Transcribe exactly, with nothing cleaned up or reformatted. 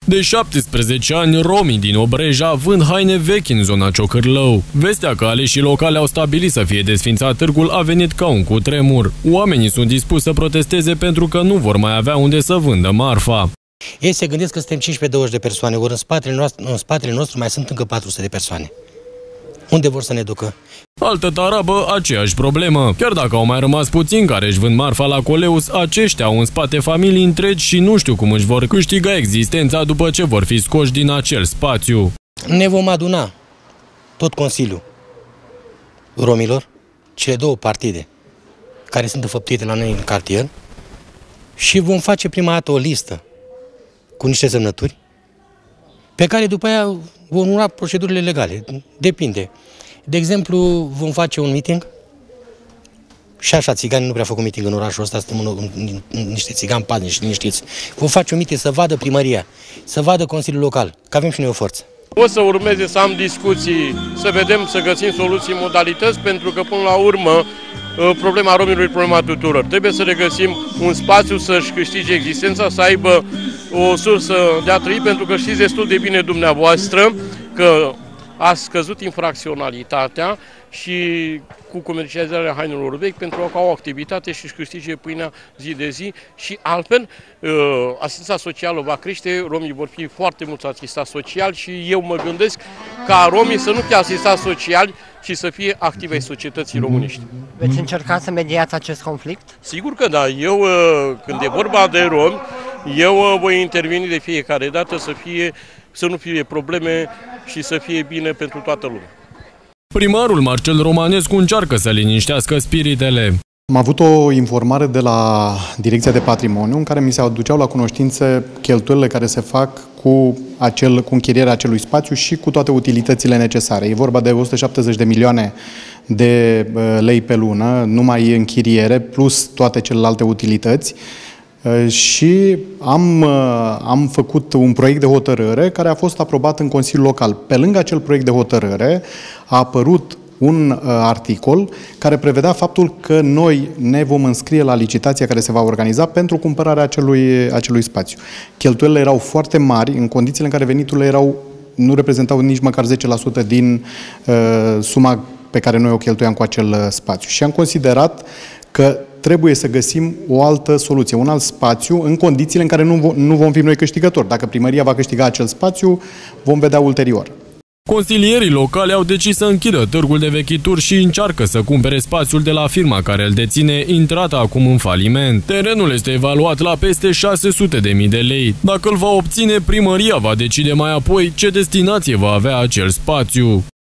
De șaptesprezece ani, romii din Obreja vând haine vechi în zona Ciocârlău. Vestea că aleșii locali au stabilit să fie desfințat târgul a venit ca un cutremur. Oamenii sunt dispuși să protesteze pentru că nu vor mai avea unde să vândă marfa. Ei se gândesc că suntem cincisprezece douăzeci de persoane, ori în spatele nostru, în spatele nostru mai sunt încă patru sute de persoane. Unde vor să ne ducă? Altă tarabă, aceeași problemă. Chiar dacă au mai rămas puțini care își vând marfa la Coleus, aceștia au în spate familii întregi și nu știu cum își vor câștiga existența după ce vor fi scoși din acel spațiu. Ne vom aduna tot Consiliul romilor, cele două partide care sunt înfăptuite la noi în cartier, și vom face prima dată o listă cu niște semnături pe care după aia vom urma procedurile legale. Depinde. De exemplu, vom face un meeting și așa, țiganii nu prea făcut meeting în orașul ăsta, suntem în, în, în niște țigani patrnici, liniștiți. Vom face un meeting să vadă primăria, să vadă Consiliul Local, că avem și noi o forță. O să urmeze să am discuții, să vedem, să găsim soluții, modalități, pentru că până la urmă problema romilor e problema tuturor. Trebuie să regăsim un spațiu să-și câștige existența, să aibă o sursă de a trăi, pentru că știți destul de bine dumneavoastră că a scăzut infracționalitatea și cu comercializarea hainelor vechi pentru că au o activitate și își câștige pâinea zi de zi și altfel asistența socială va crește, romii vor fi foarte mulți asistați sociali și eu mă gândesc ca romii să nu fie asistați sociali, ci să fie activi ai societății românești. Veți încerca să mediați acest conflict? Sigur că da. Eu, când e vorba de romi, eu voi interveni de fiecare dată să, fie, să nu fie probleme și să fie bine pentru toată lumea. Primarul Marcel Romanescu încearcă să liniștească spiritele. Am avut o informare de la Direcția de Patrimoniu în care mi se aduceau la cunoștințe cheltuielile care se fac cu, acel, cu închirierea acelui spațiu și cu toate utilitățile necesare. E vorba de o sută șaptezeci de milioane de lei pe lună, numai închiriere, plus toate celelalte utilități. Și am, am făcut un proiect de hotărâre care a fost aprobat în Consiliul Local. Pe lângă acel proiect de hotărâre a apărut un articol care prevedea faptul că noi ne vom înscrie la licitația care se va organiza pentru cumpărarea acelui, acelui spațiu. Cheltuielile erau foarte mari în condițiile în care veniturile erau, nu reprezentau nici măcar zece la sută din uh, suma pe care noi o cheltuiam cu acel spațiu. Și am considerat că trebuie să găsim o altă soluție, un alt spațiu, în condițiile în care nu, nu vom fi noi câștigători. Dacă primăria va câștiga acel spațiu, vom vedea ulterior. Consilierii locali au decis să închidă târgul de vechituri și încearcă să cumpere spațiul de la firma care îl deține, intrată acum în faliment. Terenul este evaluat la peste șase sute de mii de lei. Dacă îl va obține, primăria va decide mai apoi ce destinație va avea acel spațiu.